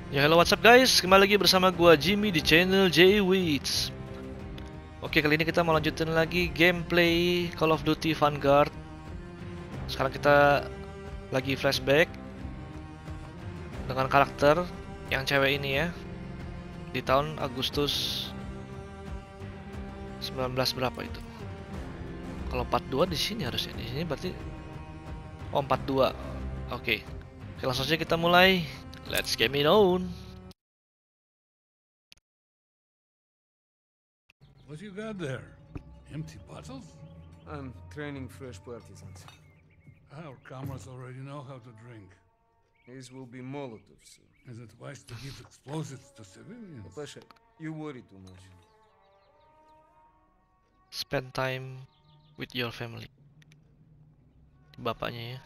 Ya hello what's up guys, kembali lagi bersama gua Jimmy di channel JWits. Oke, kali ini kita mau lanjutin lagi gameplay Call of Duty Vanguard. Sekarang kita lagi flashback dengan karakter yang cewek ini ya, di tahun Agustus 19 berapa itu. Kalau 42 di sini harusnya, di sini berarti 42. Oke, langsung saja kita mulai. Let's get it on. What you got there? Empty bottles? I'm training fresh partisans. Our comrades already know how to drink. These will be Molotovs. Is it wise to give explosives to civilians? Pasha, you worry too much. Spend time with your family. Bapaknya ya.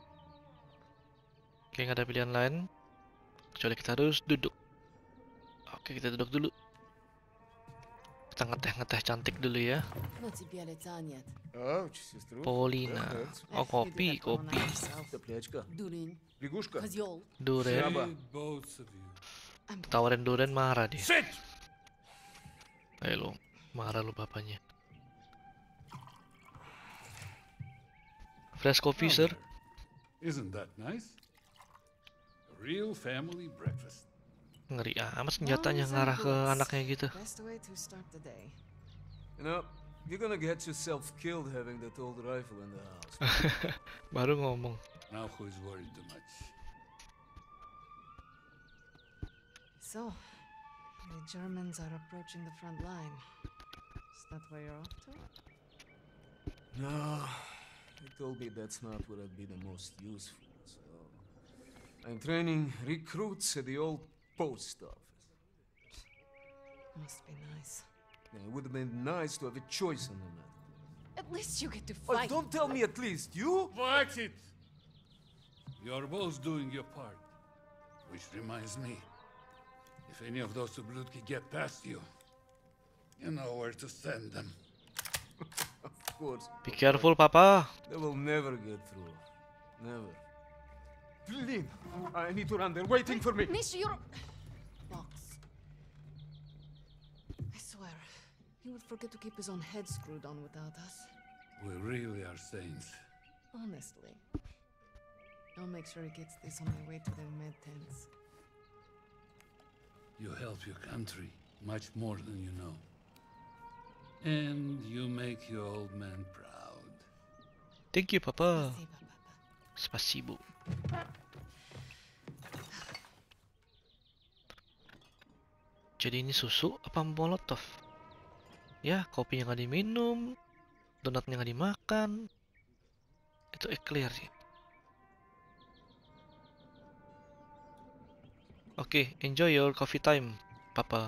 Oke, nggak ada pilihan lain kecuali kita harus duduk. Oke, kita duduk dulu. Kita ngeteh-ngeteh cantik dulu ya. Ouch, сестру. Polina. Oh, kopi. Топлячка. Дурень, Лягушка. козел. Duren. Жаба. Both of you. Tawarin Duren marah dia. Sit! Ayo lo, marah lo bapaknya. Fresh coffee, sir. Isn't that nice? A real family breakfast. Ngeri amat senjatanya ngarah ke anaknya gitu. Best way to start the day. You know, you're gonna get yourself killed having that old rifle in the house. Baru ngomong. Now who is worried too much? So, the Germans are approaching the front line. Is that where you're off to? No, they told me that's not where I'd be the most useful. So, I'm training recruits at the old post office. Must be nice. Yeah, it would have been nice to have a choice on the matter. At least you get to Oh, fight. don't tell me at least, you? Watch it! You're both doing your part. Which reminds me, if any of those Ublutki get past you, you know where to send them. Of course. Be careful, papa. They will never get through. Never. Blin! I need to run. They're waiting for me. Misha, you're... Box. I swear, he would forget to keep his own head screwed on without us. We really are saints. Honestly. I'll make sure he gets this on the way to the med tents. You help your country much more than you know. And you make your old man proud. Thank you, papa. Спасибо, папа. Spasibo. Jadi ini susu apa molotov? Ya, kopinya nggak diminum, donatnya nggak dimakan. Itu eclair sih. Oke, enjoy your coffee time, papa.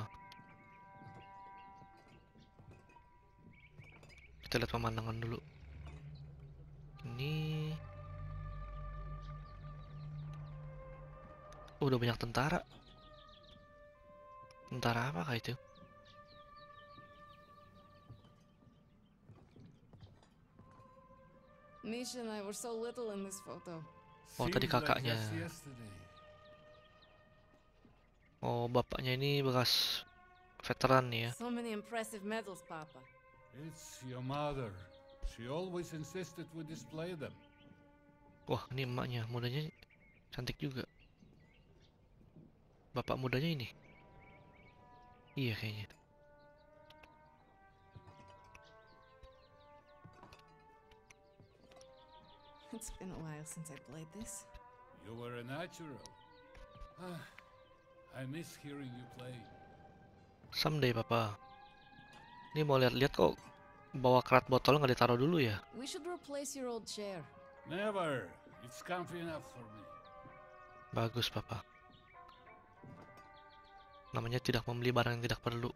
Kita lihat pemandangan dulu. Ini udah banyak tentara. Tentara apa kah itu? Misha and I were so little in this photo. Oh, tadi Seems like kakaknya. just yesterday. Oh, bapaknya ini bekas veteran nih ya. So many impressive medals, Papa. It's your mother. She always insisted we display them. Wah, ini emaknya, mudanya cantik juga. Bapak mudanya ini. Iya kayaknya. It's been a while since I played this. You were a natural. Ah, I miss hearing you play. Someday, papa. Ini mau lihat-lihat kok bawa kerat botol nggak ditaruh dulu ya? We should replace your old chair. Never. It's comfy enough for me. Bagus, papa. Namanya tidak membeli barang yang tidak perlu.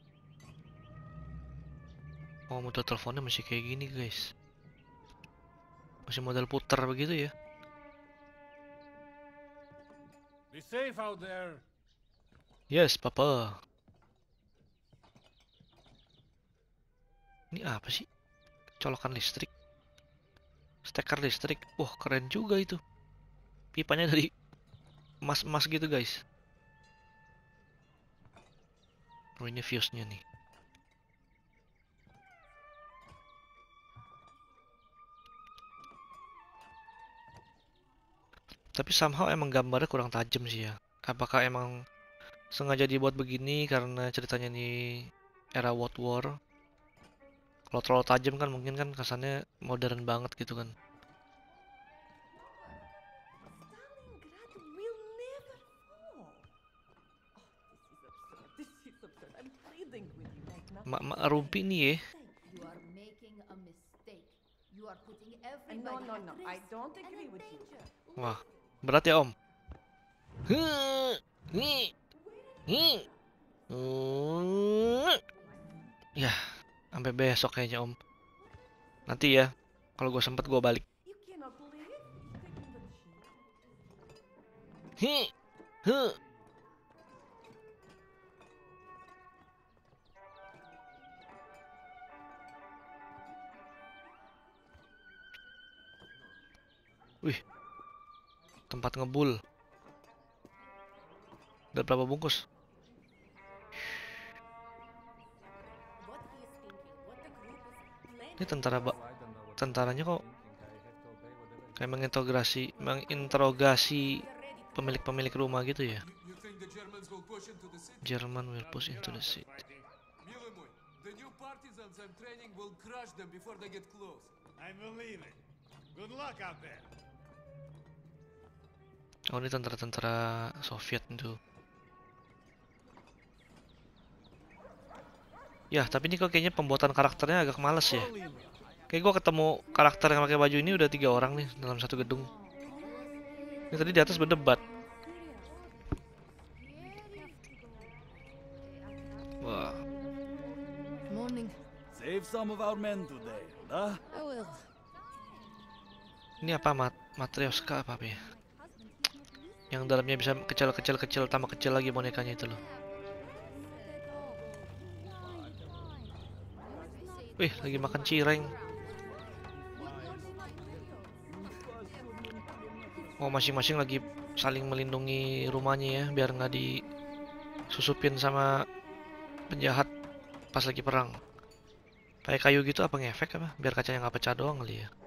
Oh, model teleponnya masih kayak gini, guys. Masih model puter begitu ya. Be safe out there. Yes, papa. Ini apa sih? Colokan listrik. Steker listrik. Wah, keren juga itu. Pipanya dari emas-emas gitu, guys. Oh, ini fuse-nya nih. Tapi somehow emang gambarnya kurang tajam sih ya. Apakah emang sengaja dibuat begini karena ceritanya nih era World War? Kalau terlalu tajam kan mungkin kan kesannya modern banget gitu kan. Stalingrad will never fall. Oh, this is absurd. I'm pleading with you like nothing. Mak rumpi nih ya. You are making a mistake. You are putting No, everybody no, at no. risk I don't and agree in with you. danger. Wah, berat ya Om. Ya, sampai besok kayaknya Om. Nanti ya, kalau gue sempet gue balik. You cannot believe it. Taking the chip. Hi, huh. Wih, tempat ngebul. Udah berapa bungkus? What he is thinking, what the group is planning. Ini tentaranya kok kayak menginterogasi pemilik rumah gitu ya. You think the Germans will push into the city? German will push into the city. Mile moj, the new partisans I'm training will crush them before they get close. I believe it. Good luck out there. Oh, ini tentara-tentara Soviet itu. Ya, tapi ini kok kayaknya pembuatan karakternya agak males ya. Kayak gua ketemu karakter yang pakai baju ini udah 3 orang nih dalam satu gedung. Ini tadi di atas berdebat. Wah, Morning. Save some of our men today, huh? I will. ini apa Matryoshka apa ya? Yang dalamnya bisa kecil tambah kecil lagi bonekanya itu loh. Wih, lagi makan cireng. Oh, masing-masing lagi saling melindungi rumahnya ya, biar nggak disusupin sama penjahat pas lagi perang. Kayak kayu gitu apa ngefek apa? Biar kacanya nggak pecah doang kali ya.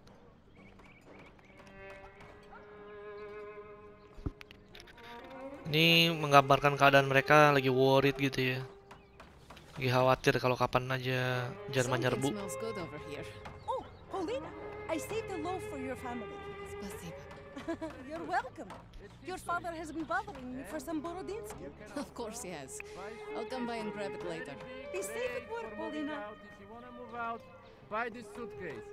Ini menggambarkan keadaan mereka lagi worried gitu ya. Lagi khawatir kalau kapan aja Jerman Something nyerbu. smells good over here. Oh, Paulina, I saved a loaf for your family. Spasibo. You're welcome. Your father has been bothering me for some Borodinsky. Of course he has. I'll come by and grab it later. Be safe at work, Paulina. If you wanna move out, buy this suitcase.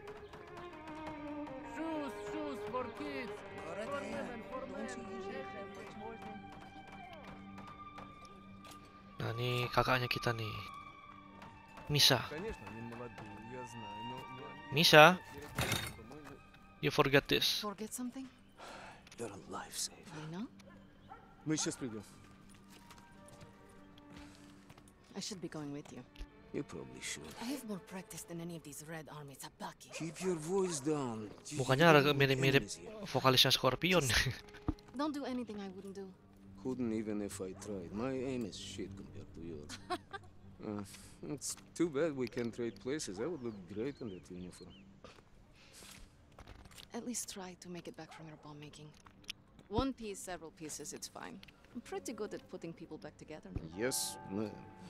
Shoes for kids. For women, for men. Nah, ini kakaknya kita nih. Misa. Конечно, они молодые, я знаю, но Misa, по-моему, you forget this. Forget something? you're a lifesaver. I know. Мы сейчас придем. I should be going with you. You probably should. I have more practice than any of these Red Army Sabaki. Keep your voice down. Mukanya agak mirip-mirip vokalisnya Scorpion. Don't do anything I wouldn't do. Couldn't even if I tried. My aim is shit compared to yours. It's too bad we can't trade places. I would look great in that uniform. At least try to make it back from your bomb making. One piece, several pieces, it's fine. I'm pretty good at putting people back together. Yes, no.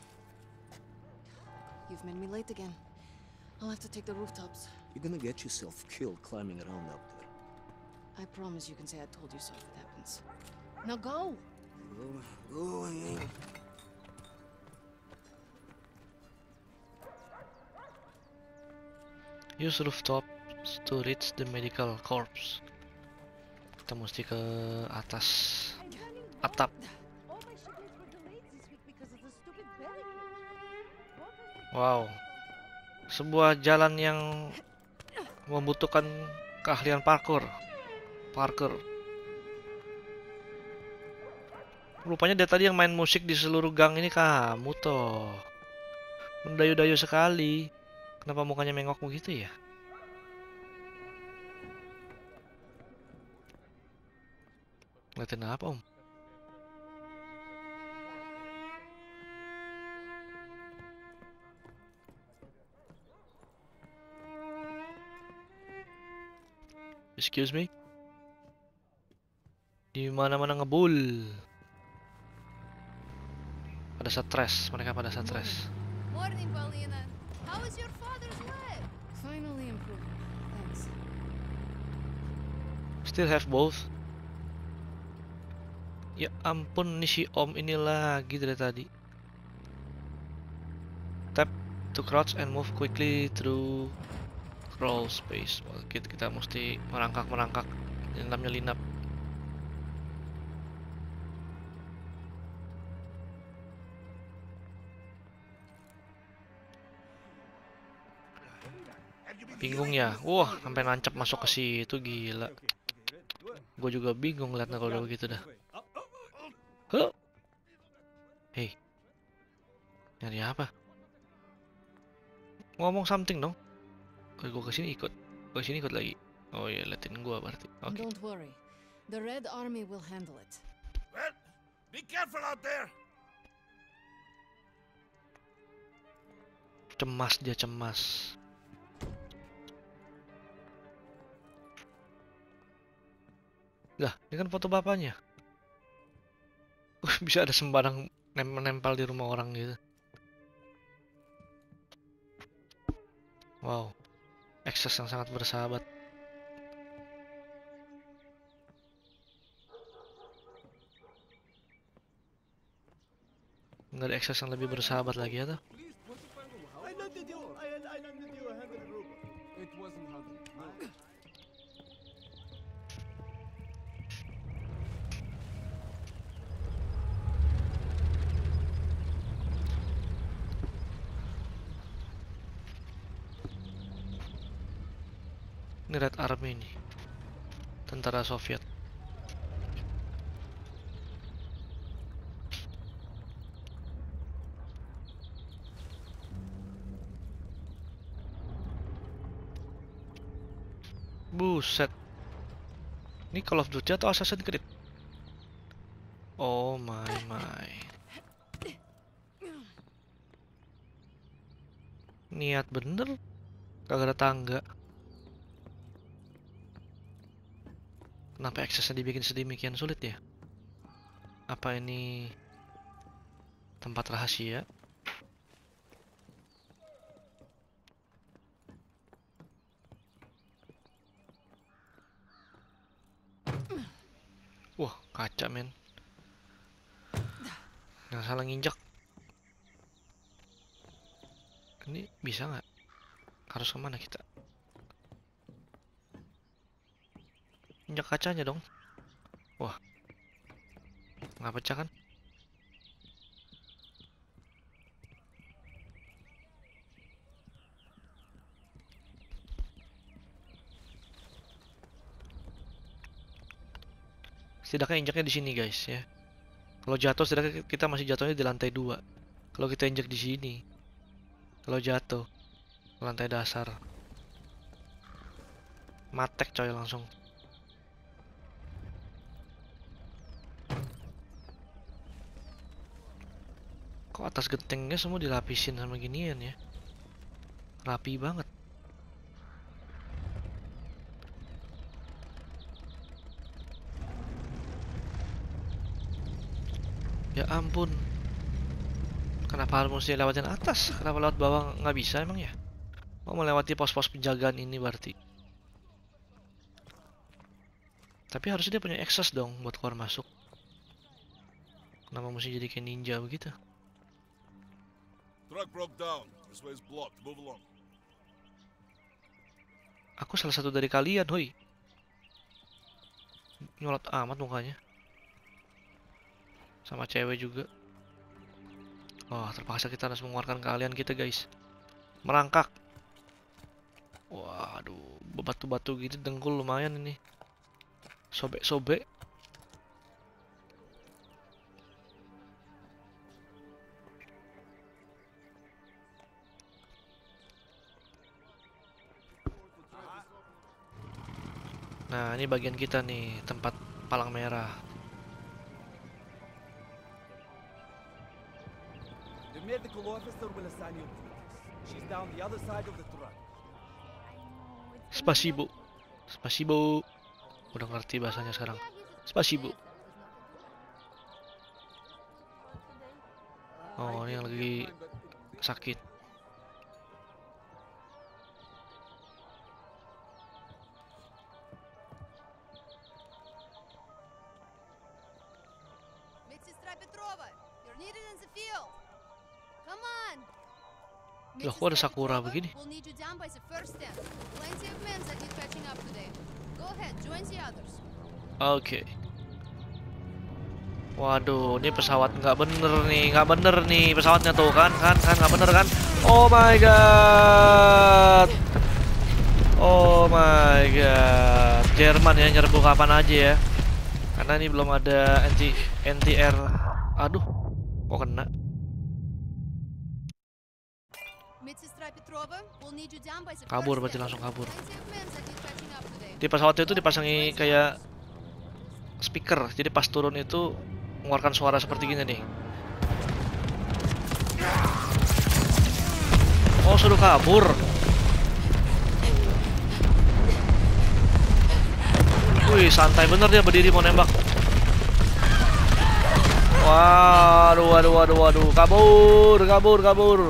You've made me late again. I'll have to take the rooftops. You're gonna get yourself killed climbing around up there. I promise you can say I told you so if it happens. Now go! Go ahead. Use rooftops to reach the medical corps. Kita mesti ke atas I'm running atap. All my shipments were delayed this week because of the stupid barricade. Wow. Sebuah jalan yang membutuhkan keahlian parkour. Rupanya dari tadi yang main musik di seluruh gang ini kamu toh. Mendayu-dayu sekali. Kenapa mukanya mengok begitu ya? Ngeliatin apa, Om? Excuse me. Di mana-mana ngebul. Pada stres, mereka pada stres. Morning, Paulina. How is your father's leg? Finally improving. Thanks. Still have both. Ya ampun, nih si Om ini lagi dari tadi. Tap to crouch and move quickly through crawl space. Kita mesti merangkak, ini namanya linap. Bingung ya? Wah, sampai nancap masuk ke situ, gila. Gue juga bingung liatnya kalau udah begitu dah. Huh? Hey, nyari apa? Ngomong something dong. Gue kesini ikut. Gue kesini ikut lagi. Oh iya, liatin gue berarti. Oke. Don't worry. The Red Army will handle it. Well, be careful out there. Cemas dia, cemas. Lah, ini kan foto bapaknya. Bisa ada sembarang menempel di rumah orang gitu. Wow, akses yang sangat bersahabat. Nggak ada akses yang lebih bersahabat lagi ya tuh. It wasn't hunting. No. Ini Red Army nih, tentara Soviet. Buset. Ini Call of Duty atau Assassin's Creed? Oh my. Niat bener, kagak ada tangga. Kenapa aksesnya dibikin sedemikian sulit ya? Apa ini tempat rahasia? Wah, kaca men. Nggak salah nginjak. Ini bisa nggak? Harus kemana kita? Injak kacanya dong. Wah, nggak pecah kan? Setidaknya injaknya di sini guys ya. Kalau jatuh setidaknya kita masih jatuhnya di lantai 2. Kalau kita injak di sini, kalau jatuh ke lantai dasar, matek coy langsung. Kok atas gentengnya semua dilapisin sama ginian ya? Rapi banget. Ya ampun. Kenapa harus mesti lewatin atas? Kenapa lewat bawah nggak bisa emang ya? Oh, melewati pos-pos penjagaan ini berarti. Tapi harusnya dia punya akses dong buat keluar masuk. Kenapa mesti jadi kayak ninja begitu? Truck broke down. This way is blocked. Move along. Aku salah satu dari kalian, hoi. Nyolot amat mukanya. Sama cewek juga. Wah, terpaksa kita harus mengeluarkan keahlian kita, guys. Merangkak. Waduh, batu-batu gitu dengkul lumayan ini. Sobek-sobek. Nah, ini bagian kita nih, tempat palang merah. The medical officer will assign you duties. She's down the other side of the truck. Spasibo. Spasibo. Udah ngerti bahasanya sekarang. Spasibo. Oh, ini yang lagi sakit. Медсестра Петрова, you're needed in the field. Come on. Loh, kok ada Sakura begini? We'll need you down by the first stand. Plenty of men that need catching up today. Go ahead, join the others. Oke. Waduh, ini pesawat nggak bener nih pesawatnya tuh kan nggak bener kan? Oh my god, oh my god, Jerman ya nyerbu kapan aja ya? Karena ini belum ada anti-air. Aduh, kok kena? Kabur berarti langsung kabur. Di pesawat itu dipasangi kayak speaker, jadi pas turun itu mengeluarkan suara seperti gini nih. Oh, suruh kabur. Wih, santai bener dia berdiri mau nembak. Waduh. Kabur.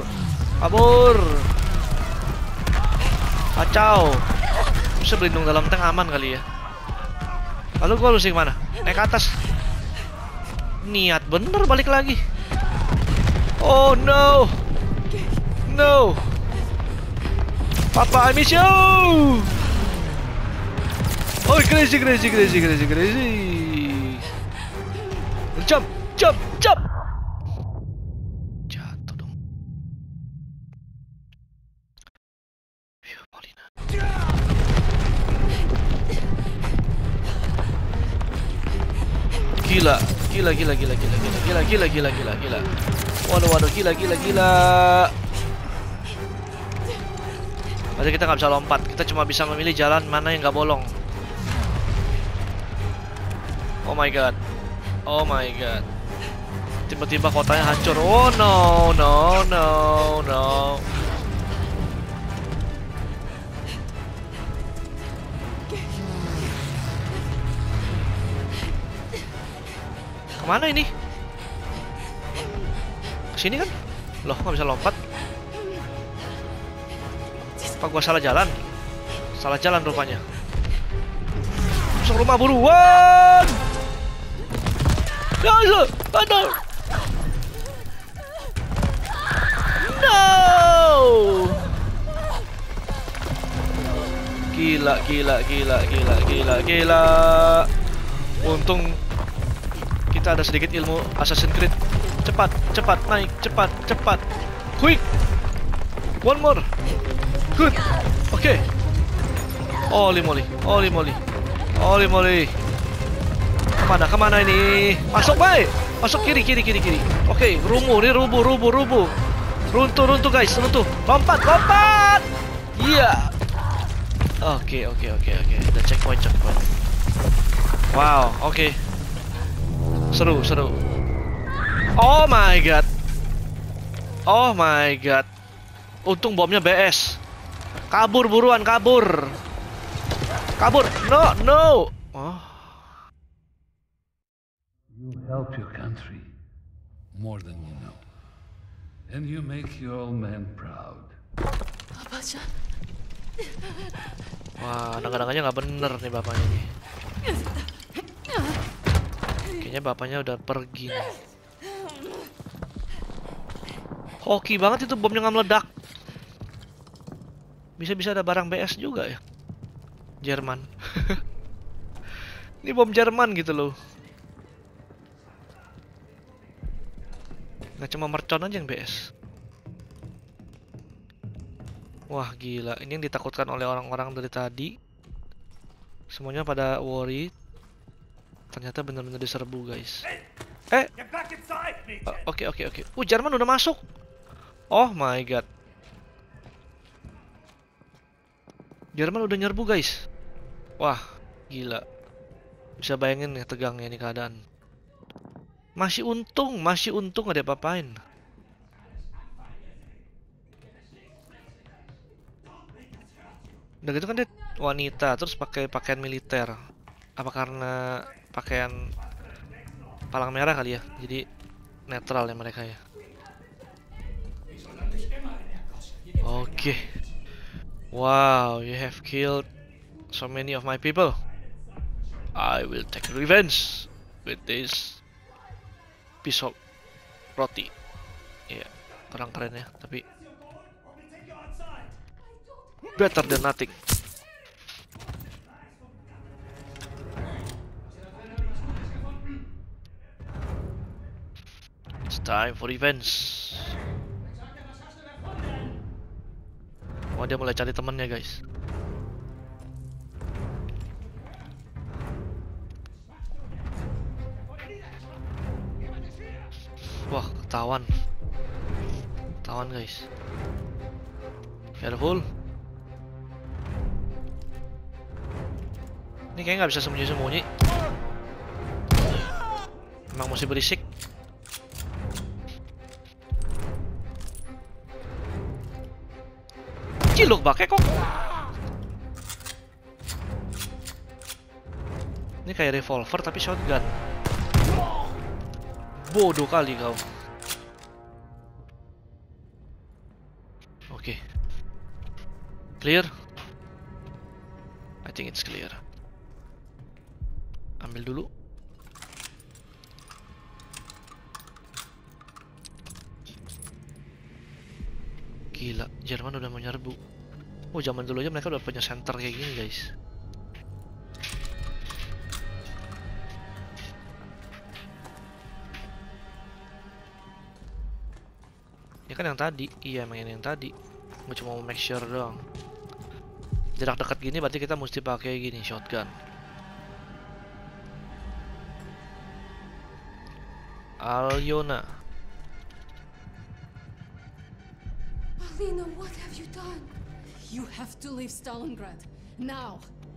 Kacau. Bisa berlindung dalam tank aman kali ya. Lalu gua harus gimana? Naik ke atas. Niat bener balik lagi. Oh no. Papa, I miss you. Oh, crazy. Jump. Jatuh dong. Paulina. Gila. Waduh, gila. Berarti kita nggak bisa lompat, kita cuma bisa memilih jalan mana yang nggak bolong. Oh my god. Tiba-tiba kotanya hancur. Oh no. Kemana ini? Kesini kan? Loh, nggak bisa lompat. Apa gua salah jalan? Salah jalan rupanya. Masuk rumah buruan! Aduh! No! Gila. Untung kita ada sedikit ilmu Assassin's Creed. Cepat, naik, cepat. Quick! One more. Good. Oke. Holy moly. Kemana ini? Masuk, baik. Masuk kiri. Oke, rubuh. Runtuh guys, runtuh. Lompat. Iya. Oke. Ada checkpoint. Wow, oke. Seru. Oh my god. Untung bomnya BS. Kabur buruan. Kabur. No. Oh. You help your country more than you know. And you make your old man proud. Wah, nggak bener nih bapaknya nih. Kayaknya bapaknya udah pergi nih. Hoki banget itu bomnya nggak meledak. Bisa ada barang BS juga ya. Jerman. Ini bom Jerman gitu loh. Nggak cuma mercon aja yang BS. Wah gila, ini yang ditakutkan oleh orang-orang dari tadi. Semuanya pada worry. Ternyata benar-benar diserbu guys. Oke. Jerman udah masuk. Oh my god. Jerman udah nyerbu guys. Wah gila. Bisa bayangin ya tegangnya ini keadaan. Masih untung gak ada apa-apain. Udah gitu kan dia wanita, terus pakai pakaian militer. Apa karena pakaian palang merah kali ya? Jadi netral ya mereka ya. Oke. Wow, you have killed so many of my people. I will take revenge with this piece of roti. Iya, kurang keren ya, tapi better than nothing. It's time for revenge. Oh, dia mulai cari temennya, guys. Wah, ketahuan. Ketahuan, guys. Careful. Ini kayaknya nggak bisa sembunyi-sembunyi. Emang mesti berisik. Ciluk bakek kok. Ini kayak revolver tapi shotgun. Bodoh kali kau. Oke. Clear? I think it's clear. Ambil dulu. Gila, Jerman udah menyerbu. Oh, zaman dulu aja mereka udah punya center kayak gini, guys. Ini kan yang tadi. Iya, emang ini yang tadi. Gue cuma mau make sure doang. Jarak dekat gini berarti kita mesti pakai gini, shotgun. Alyona. Alina, what have you done? You have to leave Stalingrad now.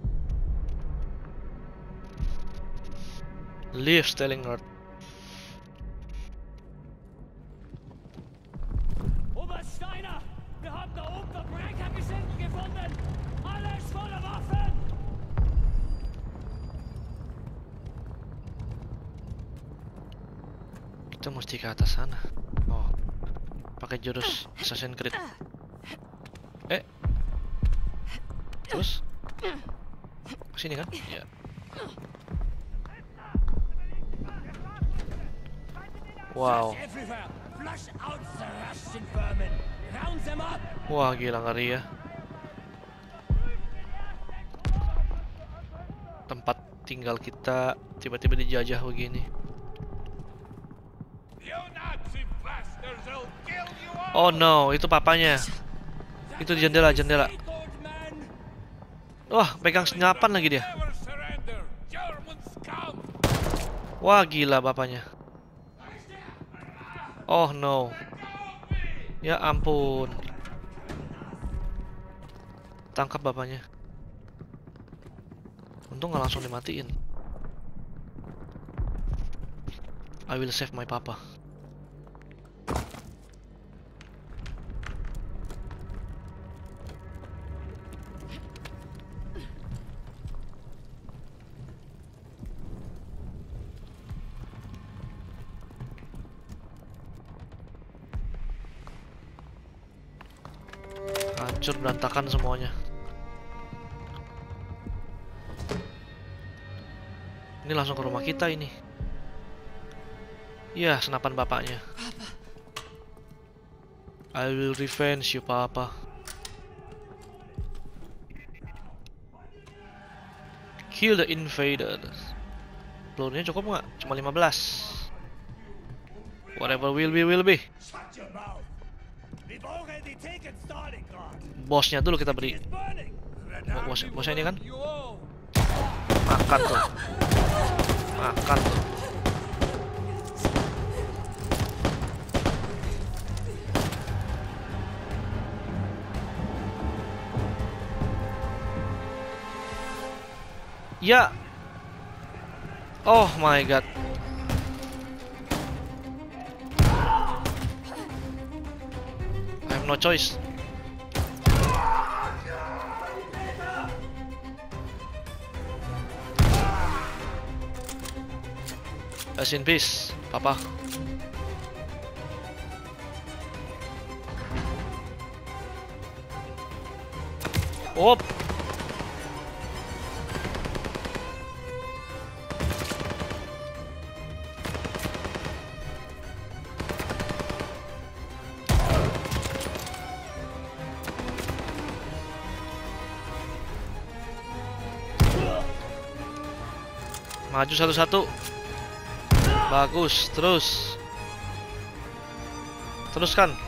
Leave Stalingrad. Obersteiner, wir haben da oben Verbrechergeschichten gefunden. Alles voller Waffen. Kita mesti ke atas sana. Oh, pakai jurus Assassin's Creed. Terus kesini kan? Ya. Wow. Wah, gila ngeri ya. Tempat tinggal kita tiba-tiba dijajah begini. Oh no, itu papanya. Itu di jendela. Wah, pegang senapan lagi dia. Wah, gila bapaknya. Oh no. Ya ampun. Tangkap bapaknya. Untung nggak langsung dimatiin. I will save my papa. Hancur berantakan semuanya. Ini langsung ke rumah kita ini. Ya, senapan bapaknya. I will revenge you, papa. Kill the invaders. Pelurunya cukup nggak? Cuma 15. Whatever will be. Bosnya dulu kita beri. Bosnya ini kan? Makan tuh. Ya. Oh my god. I have no choice. Rest in peace, papa. Op. Maju satu-satu. Bagus, terus. Teruskan.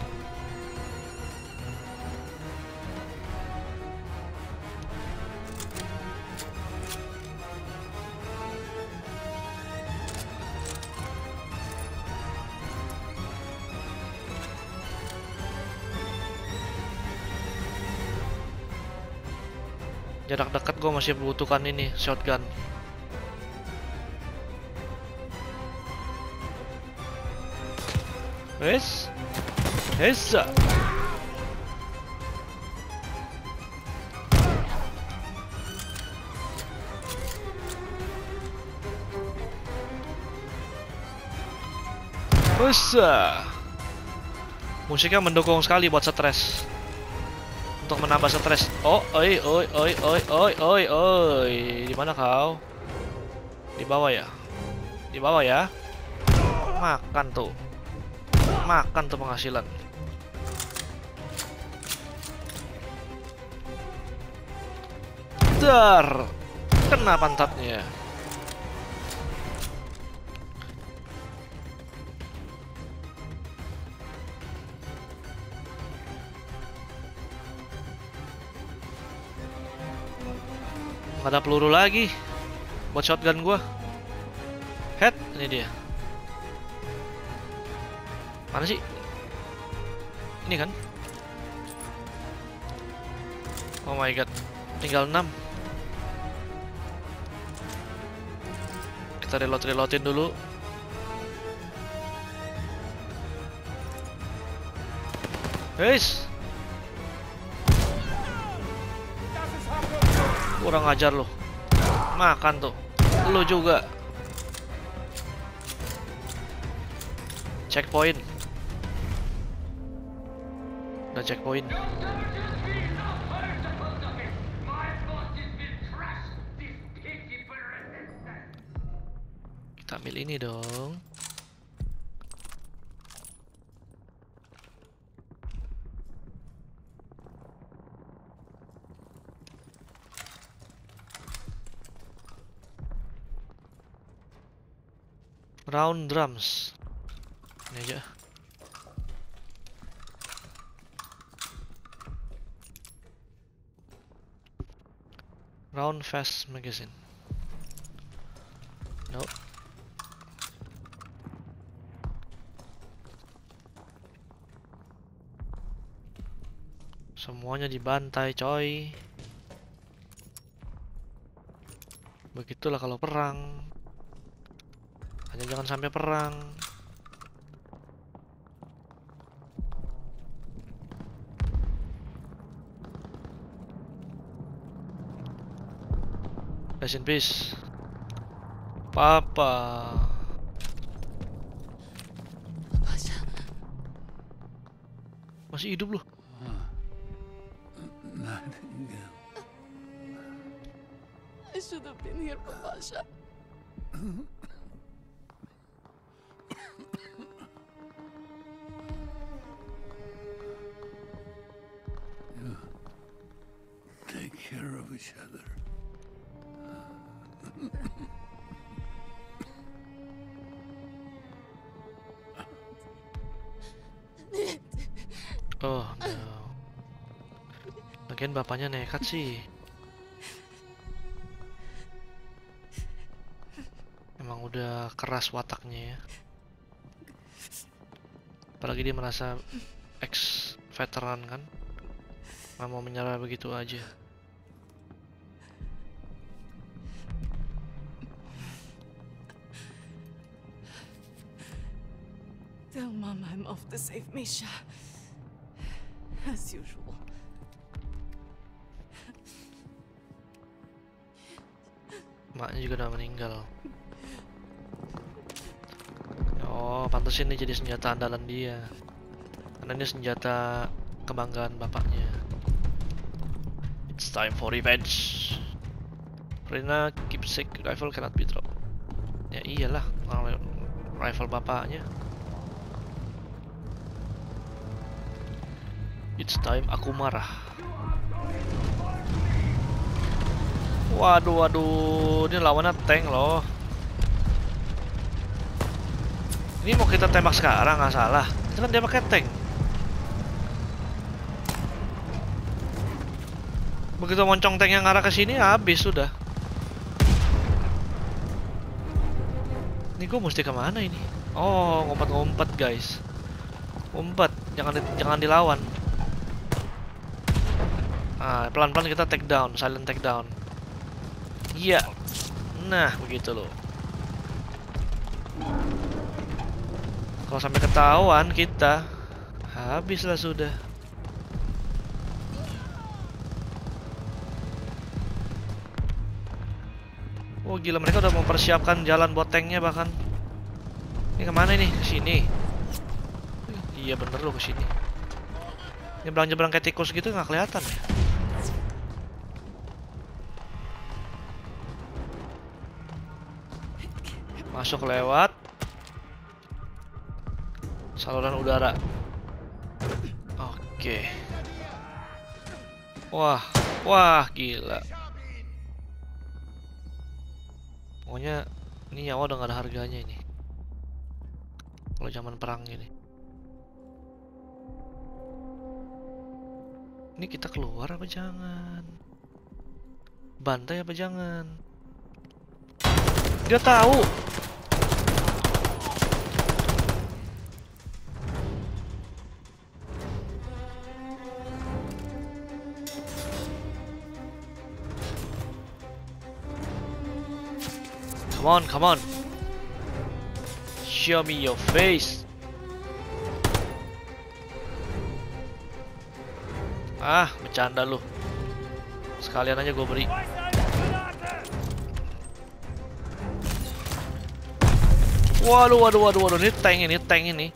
Jarak dekat gue masih membutuhkan ini, shotgun. Wes, hesa. Hesa. Musiknya mendukung sekali buat stres. Untuk menambah stres. Oh, oi. Di mana kau? Di bawah ya? Di bawah ya? Makan tuh. Makan tuh penghasilan. Dar. Kena pantatnya. Nggak ada peluru lagi buat shotgun gua. Head, ini dia. Mana sih? Ini kan? Oh my god, tinggal 6. Kita reloadin dulu. Guys, kurang ajar lo. Makan tuh. Lo juga. Checkpoint. Udah checkpoint. Kita ambil ini dong. Round drums. Ini aja. Round fast magazine. Nope. Semuanya dibantai, coy. Begitulah kalau perang. Hanya jangan sampai perang. Rest in peace, Papa. Masih hidup loh. I should have been here, Papasha. Take care of each other. Oh no. Lagian bapaknya nekat sih. Emang udah keras wataknya ya. Apalagi dia merasa ex-veteran kan. Nggak mau menyerah begitu aja. Tell Mom I'm off to save Misha. As usual. Maknya juga udah meninggal. Oh, pantas ini jadi senjata andalan dia. Karena ini senjata kebanggaan bapaknya. It's time for revenge. Rina keepsake rifle cannot be dropped. Ya iyalah, rifle bapaknya. It's time aku marah. Waduh, ini lawannya tank loh. Ini mau kita tembak sekarang, nggak salah. Itu kan dia pakai tank. Begitu moncong tank yang arah ke sini, habis sudah. Ini gue mesti kemana ini? Oh, ngumpat-ngumpat guys. Ngumpet, jangan dilawan. Ah, pelan-pelan kita take down, silent take down. Iya. Nah, begitu loh. Kalau sampai ketahuan kita, habislah sudah. Oh gila, mereka udah mempersiapkan jalan buat tanknya bahkan. Ini kemana ini? Kesini. Iya bener loh, kesini. Nyebrang-nyebrang kayak tikus gitu nggak kelihatan ya. Masuk lewat saluran udara. Oke. Wah gila. Pokoknya ini nyawa udah gak ada harganya ini. Kalau zaman perang gini. Ini kita keluar apa jangan? Bantai apa jangan? Dia tahu. Come on. Show me your face. Ah, bercanda lu. Sekalian aja gue beri. Waduh, ini tank ini.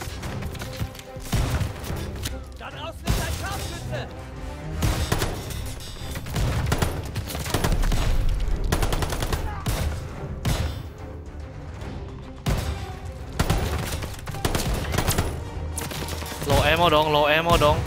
Low ammo dong.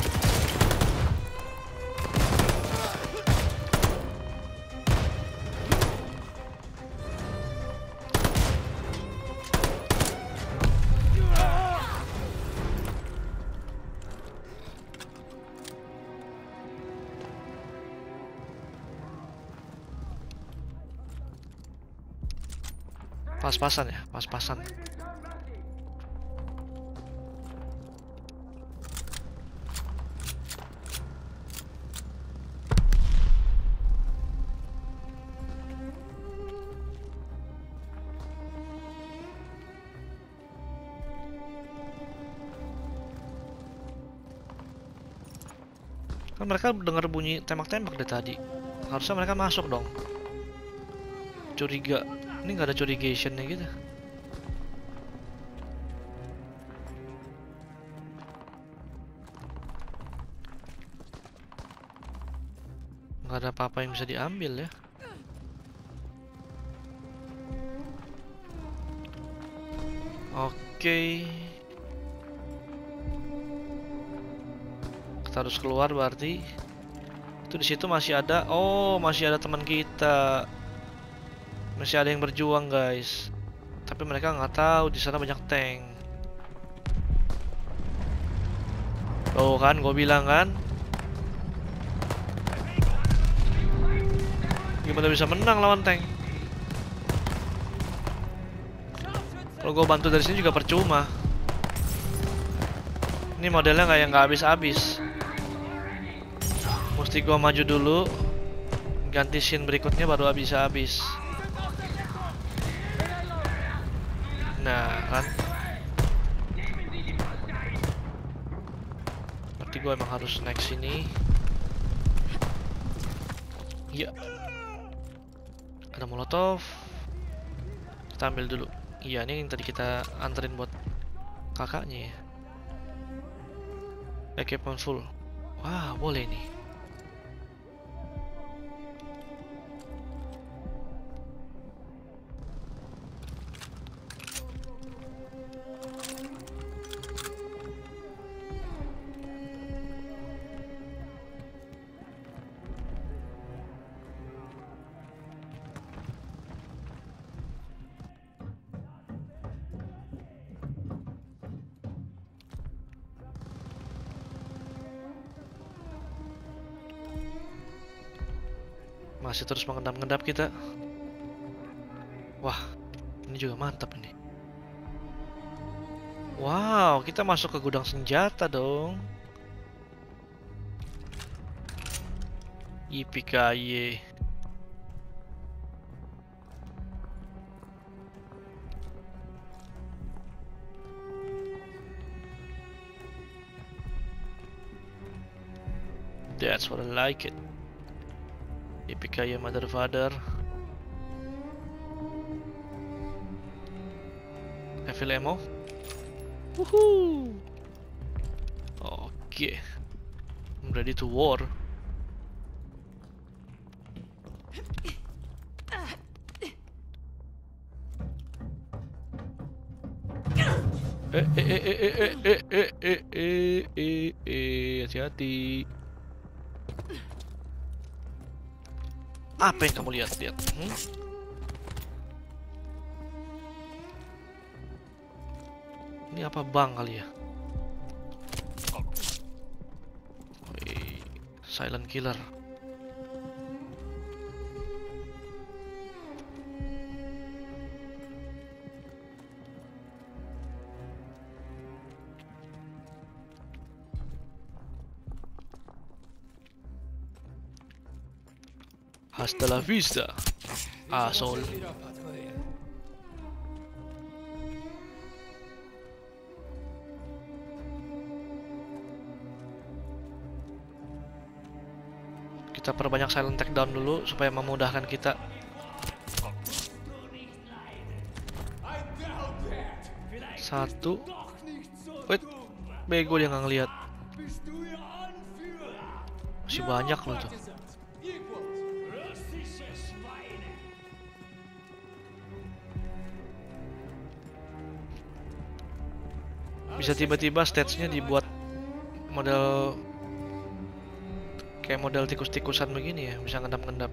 Pas-pasan ya, pas-pasan. Kan mereka dengar bunyi tembak-tembak dari tadi. Harusnya mereka masuk dong. Curiga. Ini nggak ada curigation-nya gitu. Nggak ada apa-apa yang bisa diambil ya. Oke. Kita harus keluar berarti. Itu di situ masih ada. Oh, masih ada teman kita. Masih ada yang berjuang guys. Tapi mereka nggak tahu di sana banyak tank. Tuh kan, gue bilang kan. Gimana bisa menang lawan tank? Kalau gue bantu dari sini juga percuma. Ini modelnya nggak habis-habis. Mesti gue maju dulu, ganti scene berikutnya baru habis. Nah kan, berarti gue emang harus naik sini. Iya, ada molotov. Kita ambil dulu. Iya, ini yang tadi kita anterin buat kakaknya ya. Equipment full. Wah, boleh nih. Masih terus mengendap-endap kita. Wah, ini juga mantap ini. Wow, kita masuk ke gudang senjata dong. Yippee-ki-yay. That's what I like it. Yippee-ki-yay, mother father. Refill ammo. Woohoo! Okay. I'm ready to war. Hati-hati. Apa yang kamu lihat? Ini apa bang kali ya? Silent killer. Hasta la vista, asshole. Kita perbanyak silent takedown dulu supaya memudahkan kita. Satu. Wait, bego dia nggak ngeliat. Masih banyak loh tuh. Bisa tiba-tiba stage-nya dibuat model kayak model tikus-tikusan begini ya, bisa ngendap-ngendap.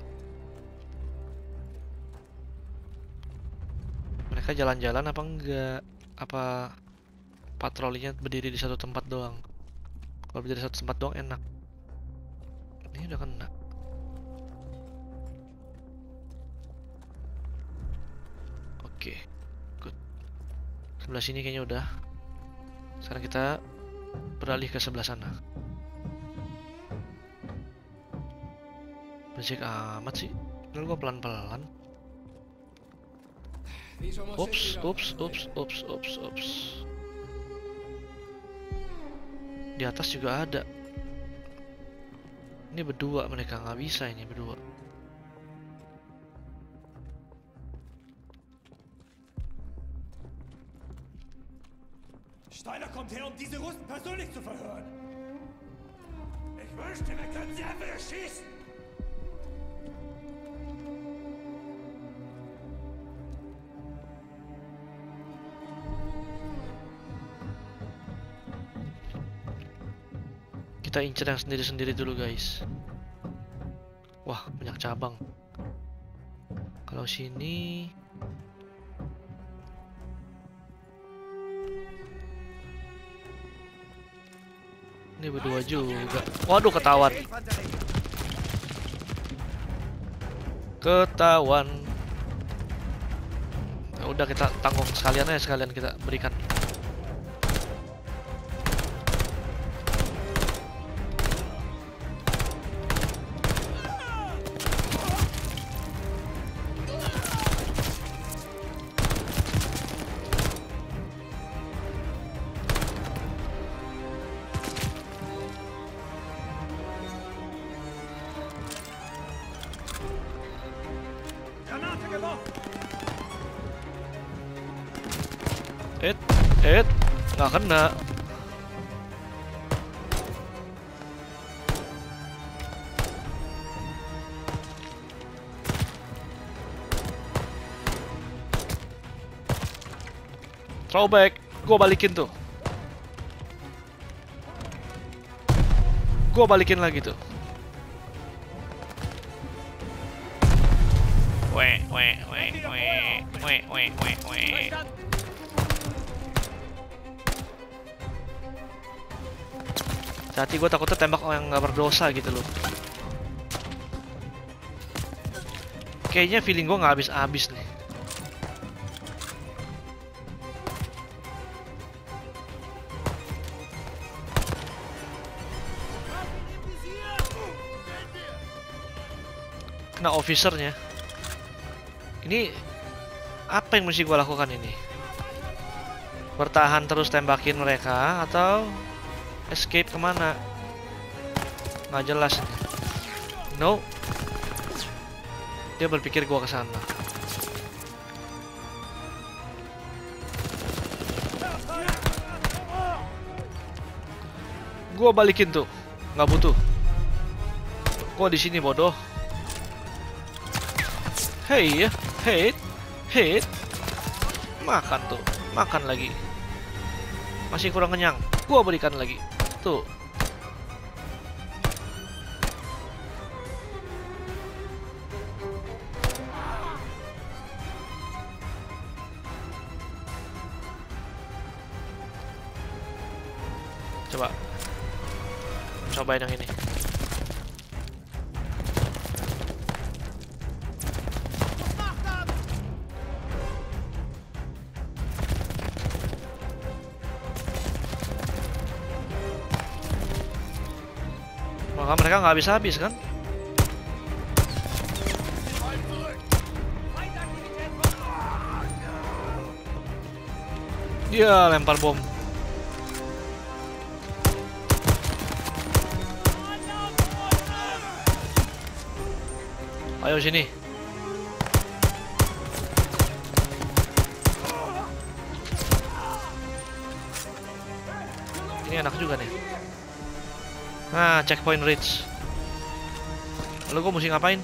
Mereka jalan-jalan apa enggak? Apa patrolinya berdiri di satu tempat doang? Kalau berdiri di satu tempat doang enak. Ini udah kena. Oke, good. Sebelah sini kayaknya udah. Sekarang kita beralih ke sebelah sana. Berisik amat sih. Lalu gua pelan-pelan. Ups. Di atas juga ada. Ini berdua mereka, nggak bisa ini berdua. Steiner kommt her, um diese Russen persönlich zu verhören. Ich wünschte, wir könnten sie einfach erschießen. Kita incer yang sendiri-sendiri dulu guys. Wah, banyak cabang. Kalau sini ini berdua juga. Waduh, ketahuan. Ya udah, kita tanggung sekalian aja, sekalian kita berikan. Nggak kena. Throwback, gue balikin tuh. Gue balikin lagi tuh. Weh. Hati gue takutnya tembak orang yang nggak berdosa gitu loh. Kayaknya feeling gue nggak habis-habis nih. Kena officernya. Ini apa yang mesti gue lakukan ini? Bertahan terus tembakin mereka atau escape kemana? Nggak jelas ini. No. Dia berpikir gue kesana. Gue balikin tuh. Nggak butuh. Gue di sini bodoh. Hei, hit. Makan tuh, makan lagi. Masih kurang kenyang. Gua berikan lagi. Tuh. Cobain yang ini. Maka mereka nggak habis-habis kan? Dia lempar bom. Ayo sini. Ini enak juga nih. Nah, checkpoint reach. Lalu gue mesti ngapain?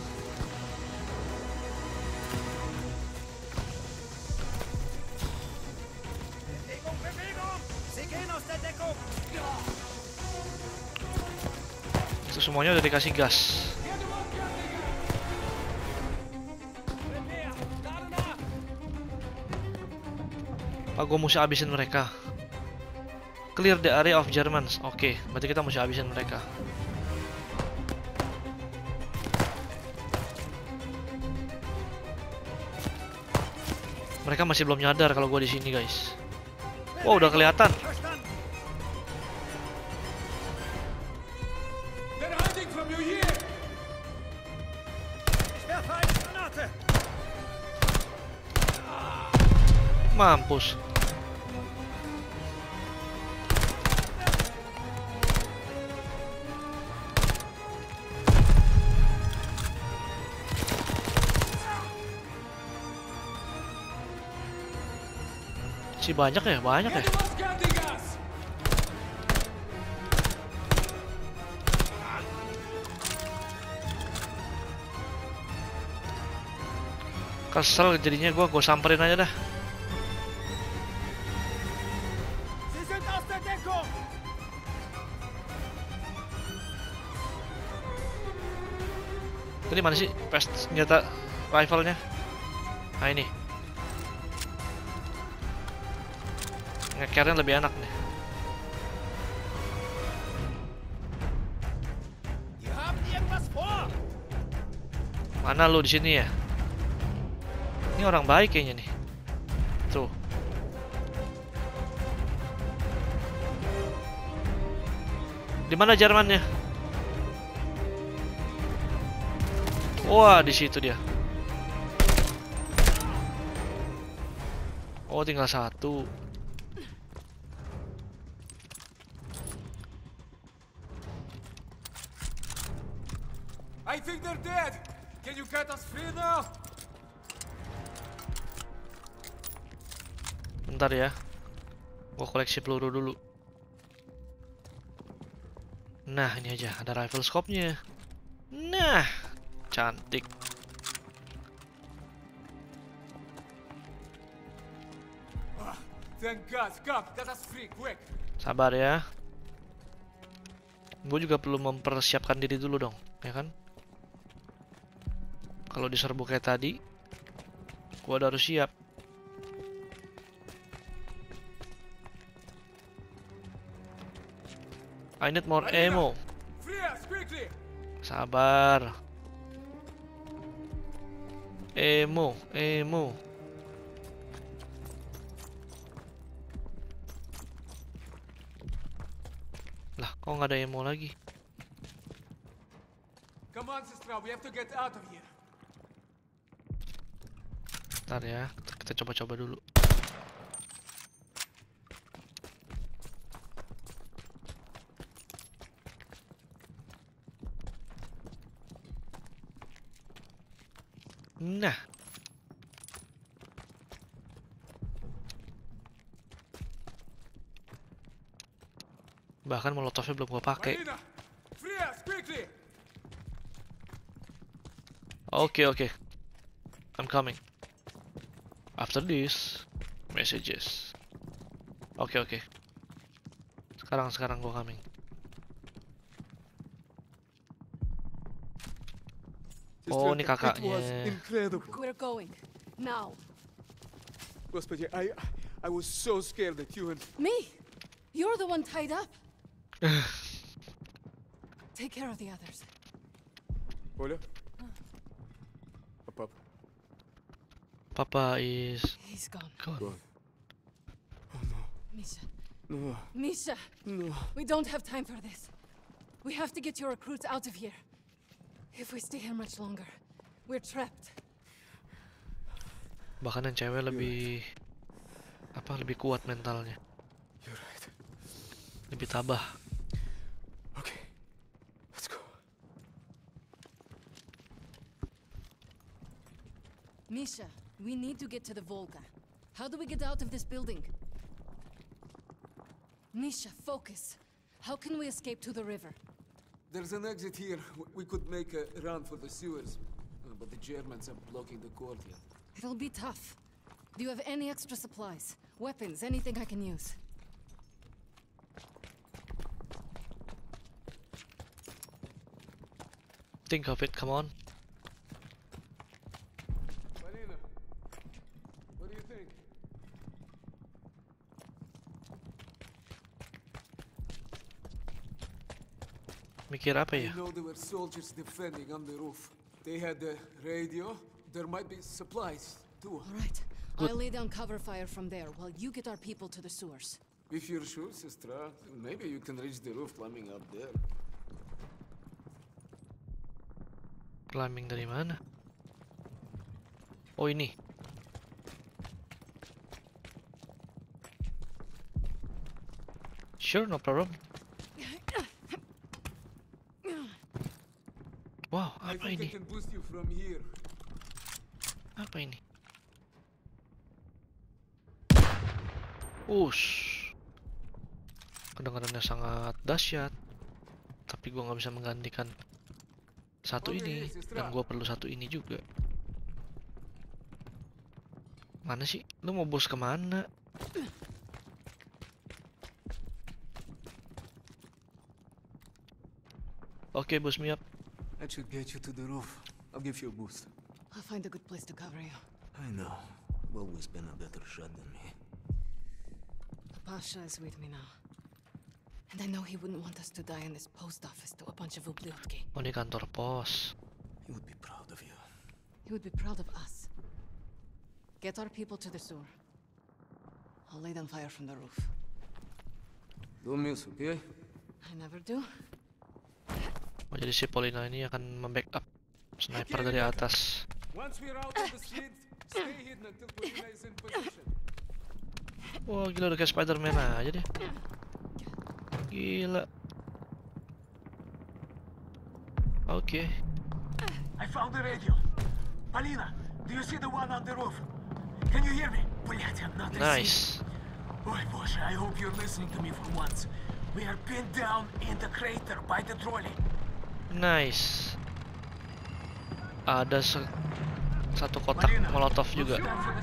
Itu semuanya udah dikasih gas. Apa gue mesti habisin mereka? Clear the area of Germans. Oke, berarti kita mesti habisin mereka. Mereka masih belum nyadar kalau gue di sini, guys. Wow, udah kelihatan. Mampus. Si banyak ya, banyak ya. Kesel jadinya gue samperin aja dah. Tadi mana sih senjata rifle-nya? Nah ini. Ngekernya lebih enak nih. Mana lu di sini ya? Ini orang baik kayaknya nih. Tuh. Di mana Jermannya? Wah, di situ dia. Oh, tinggal satu. I think they're dead. Can you cut us free now? Bentar ya. Gua koleksi peluru dulu. Nah, ini aja ada rifle scope-nya. Nah, cantik. Thank God. Come, let us free, quick. Sabar ya. Gue juga perlu mempersiapkan diri dulu dong, ya kan? Kalau diserbu kayak tadi, gue udah harus siap. I need more ammo. Free us, quickly. Sabar. Ammo. Lah, kok nggak ada ammo lagi? Come on, Sistra, we have to get out of here. Bentar ya, kita coba-coba dulu. Nah. Bahkan molotovnya belum gua pakai. Oke. I'm coming. After this, messages. Oke. Sekarang gua coming. Oh, ini kakaknya. We're going. Now. Господи, I was so scared that you and... Me? You're the one tied up. Take care of the others. Оля? Papa? Papa is... He's gone. Gone. Oh no. Misha. No. Misha. No. We don't have time for this. We have to get your recruits out of here. If we stay here much longer, we're trapped. Bahkan yang cewek lebih... lebih kuat mentalnya. You're right. Lebih tabah. Okay. Let's go. Misha, we need to get to the Volga. How do we get out of this building? Misha, focus. How can we escape to the river? There's an exit here. We could make a run for the sewers. But the Germans are blocking the courtyard. It'll be tough. Do you have any extra supplies? Weapons, anything I can use? Think of it, come on. Marina, what do you think? Mikir apa ya? I know there were soldiers defending on the roof. They had the radio. There might be supplies, too. All right. Good. I'll lay down cover fire from there while you get our people to the sewers. If you're sure, Sistra, maybe you can reach the roof climbing up there. Climbing dari mana? Oh, ini. Sure, no problem. Wow, I apa think I ini? can boost you from here. Apa ini? Ush. Kedengarannya sangat dahsyat. Tapi gua nggak bisa menggantikan satu ini, dan gua perlu satu ini juga. Mana sih? Lu mau bos kemana? Oke, bos me up. That should get you to the roof. I'll give you a boost. I'll find a good place to cover you. I know. You've always been a better shot than me. Pasha is with me now. And I know he wouldn't want us to die in this post office to a bunch of Ubliotki. Oh, di kantor pos. He would be proud of you. He would be proud of us. Get our people to the sewer. I'll lay down fire from the roof. Don't miss, okay? I never do. Oh, jadi si Polina ini akan membackup sniper dari atas. Once we're out on the street, stay hidden until Polina is in position. Wah, gila, udah kayak Spider-Man aja deh. Gila. Oke. I found the radio. Polina, do you see the one on the roof? Can you hear me? Блядь, I'm not receiving. Nice. Boy, Bosch, I hope you're listening to me for once. We are pinned down in the crater by the trolley. Nice. Ada satu kotak molotov juga.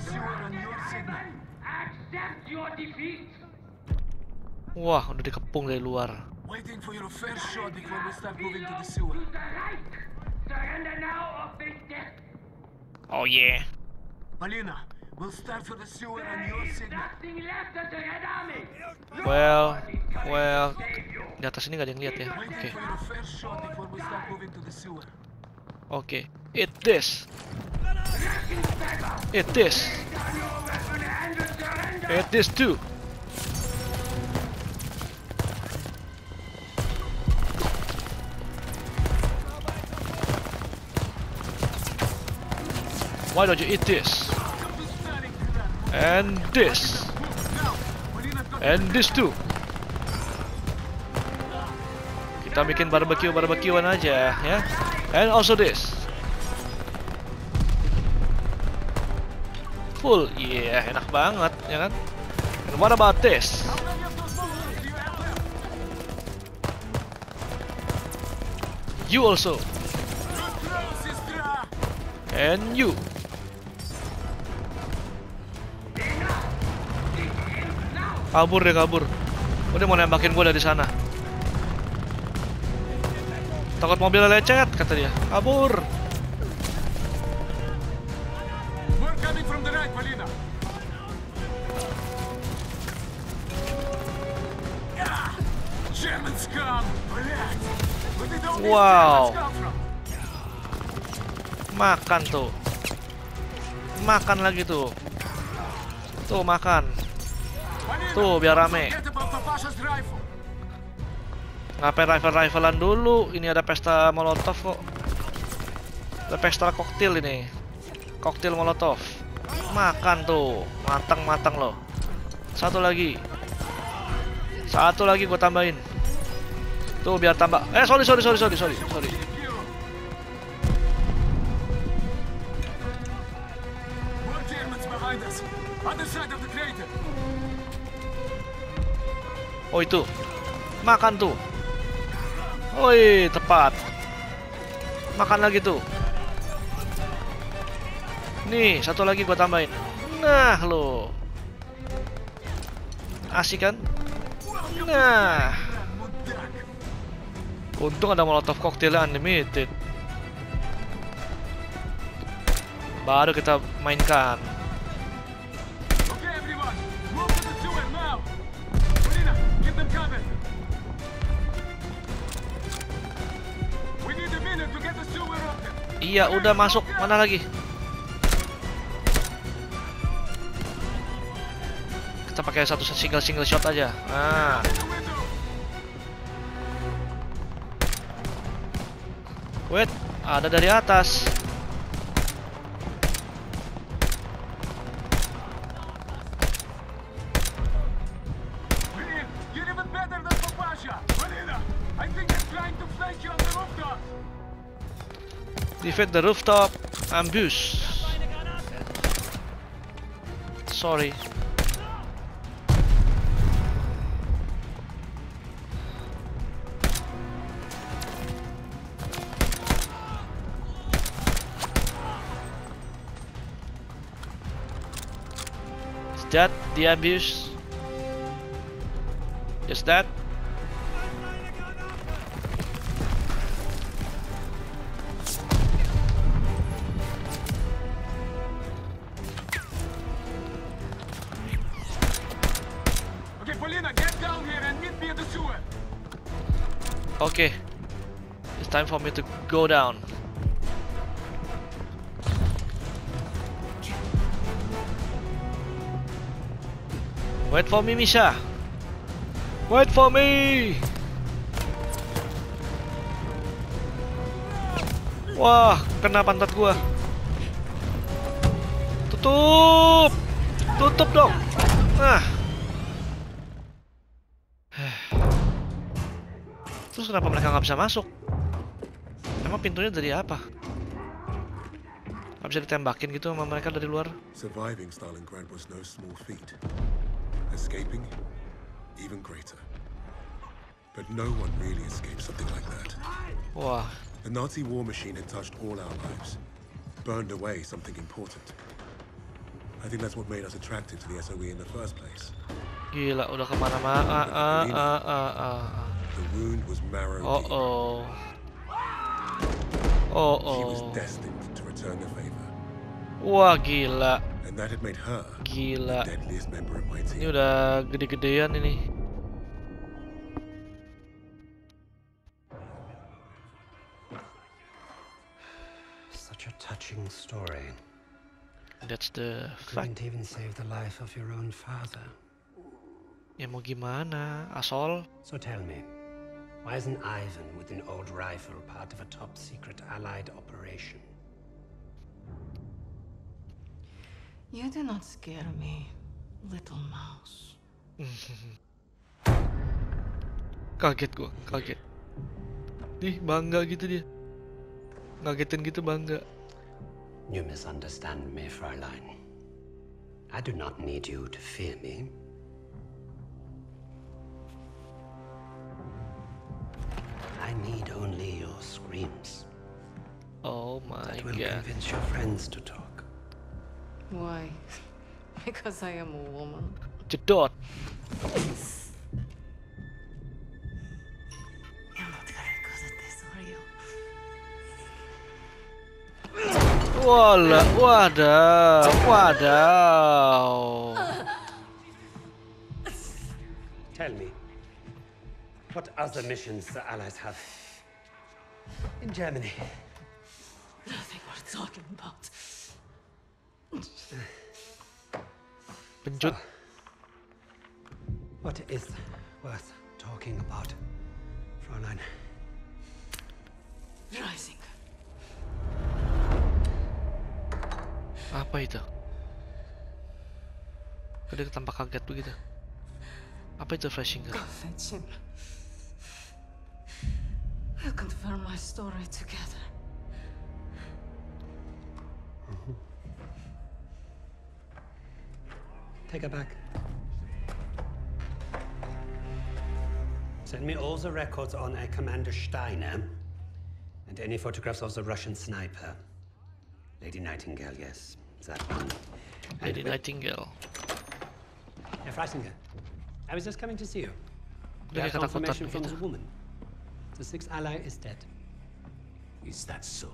Wah, udah dikepung dari luar. Waiting for your first shot before we start moving to the sewer. Oh yeah. Malina, we'll start for the sewer on your signal. Well, di atas ini nggak ada yang lihat ya. Oke. Oke. Eat this. Eat this. Eat this too. Why don't you eat this? And this. And this too. Kita bikin barbekyuan aja ya. And also this. Full. Yeah, enak banget ya kan? And what about this? You also. And you. Kabur deh, kabur. Udah mau nembakin gue dari sana. Takut mobilnya lecet, kata dia. Kabur. Wow. Makan tuh. Makan lagi tuh. Tuh makan. Tuh biar rame. Ngapain rifle-riflean dulu? Ini ada pesta molotov kok. Ada pesta koktil ini. Koktil molotov. Makan tuh. Matang-matang loh. Satu lagi. Satu lagi gue tambahin. Tuh biar tambah. Sorry. Oh itu. Makan tuh. Oi, tepat. Makan lagi tuh. Nih, satu lagi gua tambahin. Nah, lo. Asik kan? Nah. Untung ada molotov cocktail unlimited. Baru kita mainkan. Iya, udah masuk. Mana lagi? Kita pakai satu single shot aja. Nah. Wait, ada dari atas. Defend the rooftop ambush. Sorry. Is that the ambush? Is that? Okay, it's time for me to go down. Wait for me, Misha. Wait for me. Wah, kena pantat gua. Tutup. Tutup dong. Nah. Terus kenapa mereka nggak bisa masuk? Emang pintunya dari apa? Nggak bisa ditembakin gitu sama mereka dari luar? Surviving Stalingrad was no small feat. Escaping? Even greater. But no one really escapes something like that. Wah, The Nazi war machine had touched all our lives. Burned away something important. I think that's what made us attracted to the SOE in the first place. gila udah kemana-mana. The wound was marrow deep. She was destined to return the favor. Wah, gila. And that had made her Gila. the deadliest member of my team. Ini udah gede-gedean ini. Such a touching story. That's the fact. Couldn't even save the life of your own father. Ya mau gimana, asol? So tell me, why isn't Ivan with an old rifle part of a top-secret Allied operation? You do not scare me, little mouse. Kaget gua, kaget. Ih, bangga gitu dia. Ngagetin gitu bangga. You misunderstand me, Fräulein. I do not need you to fear me. I need only your screams. Oh my That will god. convince your friends to talk. Why? Because I am a woman. Jedot. You're not very good at this, are you? Wadaw. Tell me, what other missions the Allies have in Germany? Nothing worth talking about. Penjut. What is worth talking about, Fräulein? Rising. Apa itu? Kok dia tampak kaget begitu? Apa itu flashing gun? Go fetch him. We'll confirm my story together. Take her back. Send me all the records on a Commander Steiner and any photographs of the Russian sniper. Lady Nightingale, yes, that one. Lady Nightingale. Herr Freisinger, I was just coming to see you. We Dia have kayak ketakutan confirmation from begitu. the woman. The sixth ally is dead. Is that so?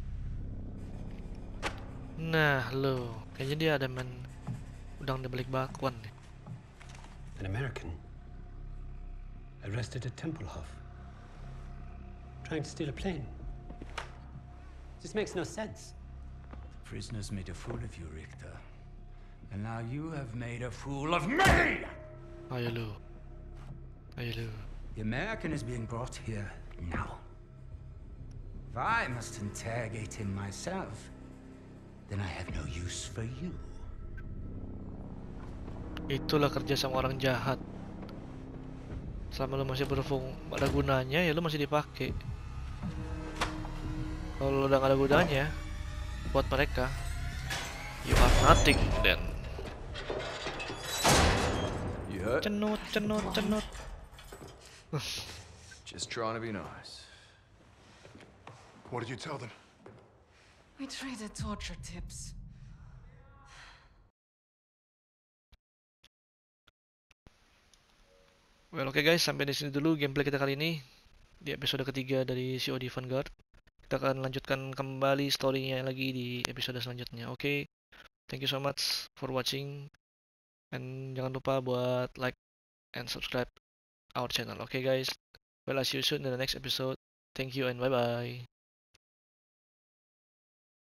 Nah, lo, kayaknya dia ada udang di balik bakwan nih. An American arrested at Tempelhof, trying to steal a plane. This makes no sense. Prisoners made a fool of you, Richter. And now you have made a fool of me! Ayo lo. The American is being brought here now. If I must interrogate him myself, then I have no use for you. Itulah kerja sama orang jahat. Selama lo masih ada gunanya, ya lo masih dipakai. Kalau lo udah gak ada gunanya buat mereka, you are nothing then. You hurt? Cenut. Just trying to be nice. What did you tell them? We traded torture tips. Well, oke guys, sampai di sini dulu gameplay kita kali ini di episode ketiga dari COD Vanguard. Kita akan lanjutkan kembali story-nya lagi di episode selanjutnya. Oke, thank you so much for watching, and jangan lupa buat like and subscribe our channel. Oke guys, well, I'll see you soon in the next episode. Thank you and bye bye.